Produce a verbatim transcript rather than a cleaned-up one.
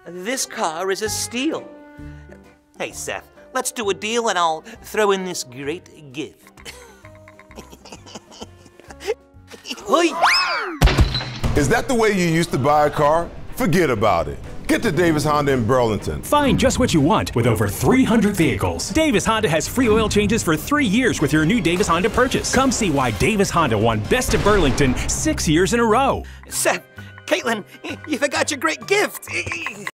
this car is a steal. Hey, Seth, let's do a deal and I'll throw in this great gift. Hoi! Is that the way you used to buy a car? Forget about it. Get to Davis Honda in Burlington. Find just what you want with over three hundred vehicles. Davis Honda has free oil changes for three years with your new Davis Honda purchase. Come see why Davis Honda won Best of Burlington six years in a row. Seth, Caitlin, you forgot your great gift.